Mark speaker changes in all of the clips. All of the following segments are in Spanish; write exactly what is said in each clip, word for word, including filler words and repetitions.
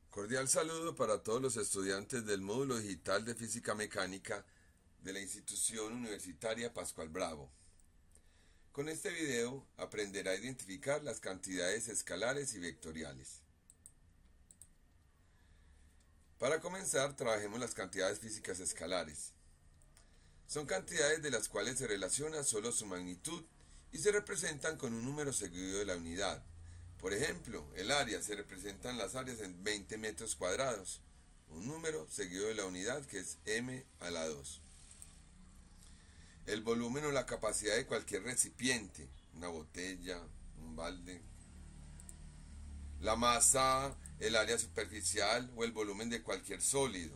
Speaker 1: Cordial saludo para todos los estudiantes del módulo digital de Física Mecánica de la Institución Universitaria Pascual Bravo. Con este video aprenderá a identificar las cantidades escalares y vectoriales. Para comenzar, trabajemos las cantidades físicas escalares. Son cantidades de las cuales se relaciona solo su magnitud y se representan con un número seguido de la unidad. Por ejemplo, el área se representan las áreas en veinte metros cuadrados, un número seguido de la unidad que es m a la dos. El volumen o la capacidad de cualquier recipiente, una botella, un balde. La masa, el área superficial o el volumen de cualquier sólido.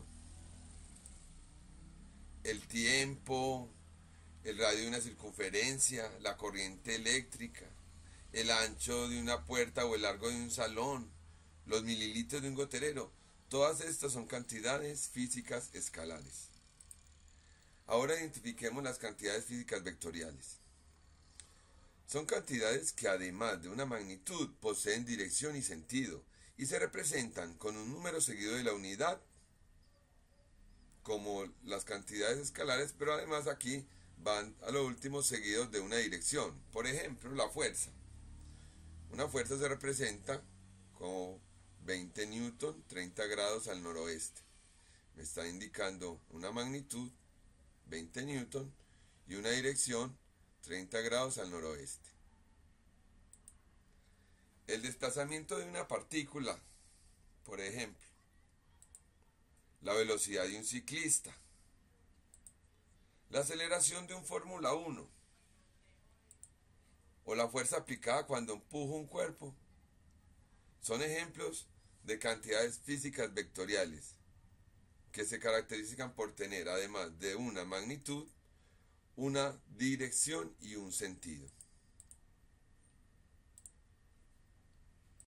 Speaker 1: El tiempo, el radio de una circunferencia, la corriente eléctrica, el ancho de una puerta o el largo de un salón, los mililitros de un goterero. Todas estas son cantidades físicas escalares. Ahora identifiquemos las cantidades físicas vectoriales. Son cantidades que además de una magnitud poseen dirección y sentido y se representan con un número seguido de la unidad como las cantidades escalares, pero además aquí van a lo último seguidos de una dirección. Por ejemplo, la fuerza. Una fuerza se representa como veinte newton, treinta grados al noroeste. Me está indicando una magnitud, veinte newton, y una dirección, treinta grados al noroeste. El desplazamiento de una partícula, por ejemplo, la velocidad de un ciclista, la aceleración de un Fórmula uno, o la fuerza aplicada cuando empujo un cuerpo, son ejemplos de cantidades físicas vectoriales que se caracterizan por tener, además de una magnitud, una dirección y un sentido.